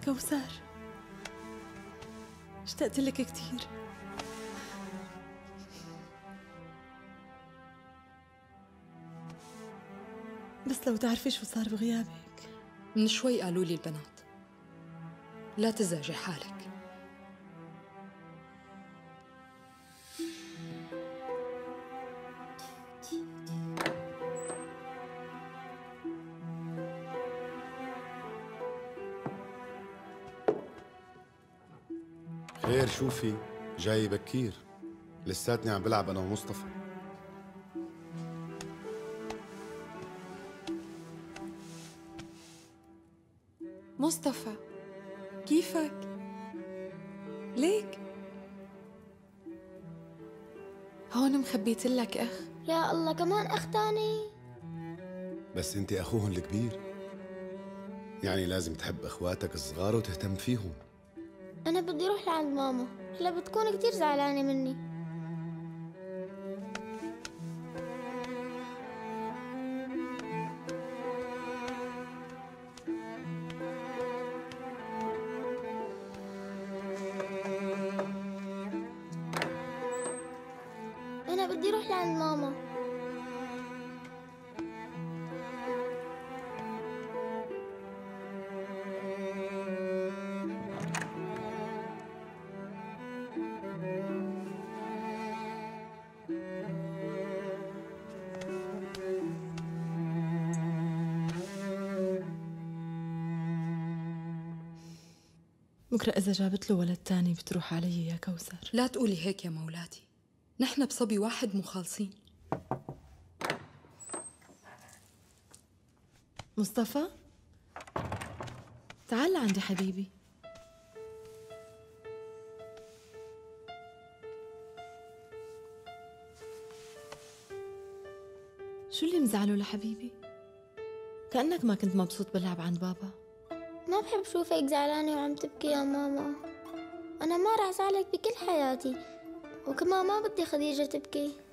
كوثر، اشتقت لك كثير. بس لو تعرفي شو صار بغيابك. من شوي قالوا لي البنات لا تزعجي حالك. خير شوفي جاي بكير، لساتني عم بلعب انا ومصطفى. مصطفى كيفك؟ ليك؟ هون مخبيت لك اخ. يا الله كمان اخ تاني؟ بس انت اخوهم الكبير، يعني لازم تحب اخواتك الصغار وتهتم فيهم. انا بدي اروح لعند ماما، هلا بتكون كتير زعلانة مني. انا بدي اروح لعند ماما. بكره اذا جابت له ولد تاني بتروح علي يا كوثر. لا تقولي هيك يا مولاتي، نحن بصبي واحد مخالصين. مصطفى تعال لعندي حبيبي. شو اللي مزعله لحبيبي؟ كأنك ما كنت مبسوط باللعب عند بابا. ما بحب شوفك زعلانة وعم تبكي يا ماما. أنا ما رح زعلك بكل حياتي، وكمان ما بدي خديجة تبكي.